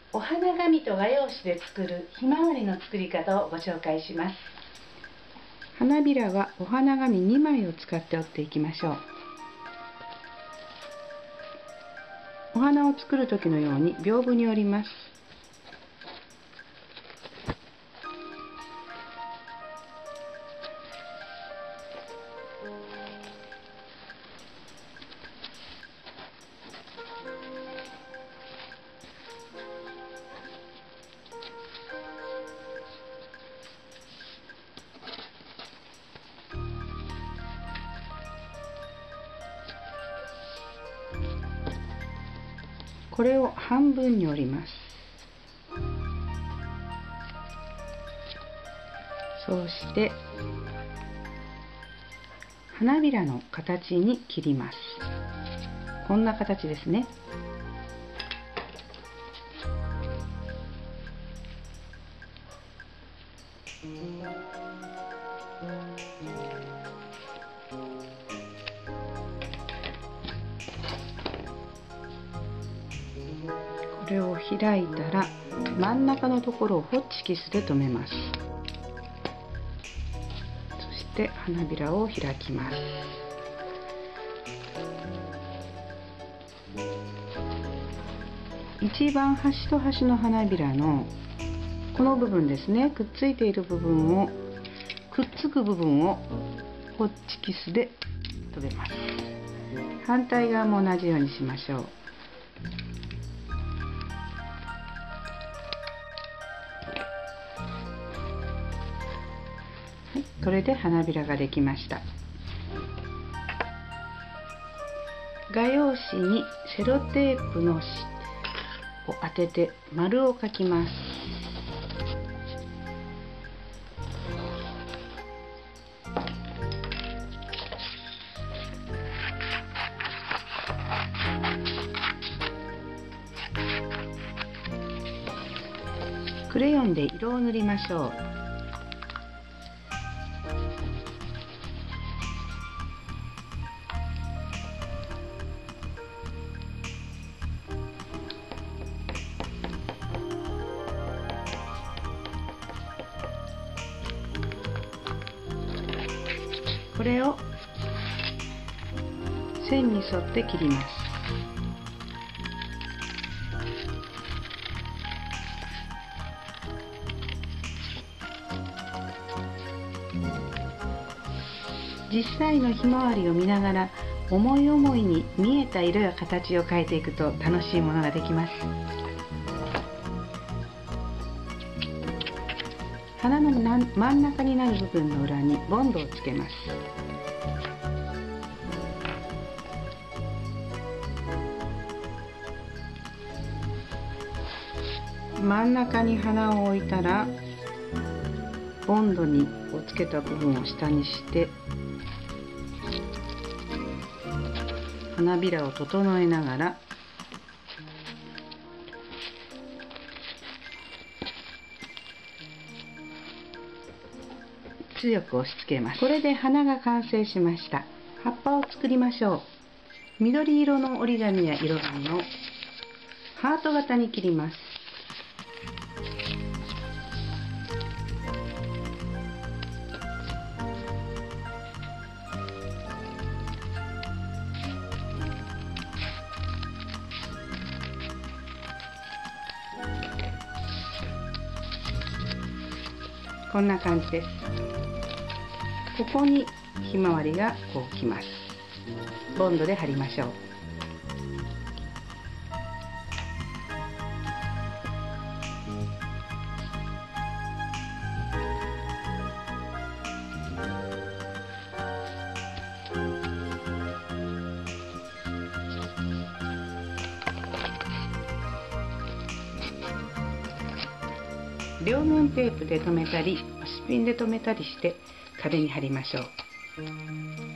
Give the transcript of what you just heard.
お花紙と画用紙で作るひまわりの作り方をご紹介します。花びらはお花紙2枚を使って折っていきましょう。お花を作る時のように屏風に折ります。これを半分に折ります。そうして花びらの形に切ります。こんな形ですね。これを開いたら真ん中のところをホッチキスで留めます。そして花びらを開きます。一番端と端の花びらのこの部分ですね、くっついている部分をくっつく部分をホッチキスで留めます。反対側も同じようにしましょう。これで花びらができました。画用紙にセロテープのを当てて丸を描きます。クレヨンで色を塗りましょう。これを線に沿って切ります。実際のひまわりを見ながら思い思いに見えた色や形を変えていくと楽しいものができます。花の真ん中になる部分の裏にボンドをつけます。真ん中に花を置いたらボンドをつけた部分を下にして花びらを整えながら強く押し付けます。これで花が完成しました。葉っぱを作りましょう。緑色の折り紙や色紙をハート型に切ります。こんな感じです。ここにひまわりがこうきます。ボンドで貼りましょう。両面テープで留めたり、押しピンで留めたりして壁に貼りましょう。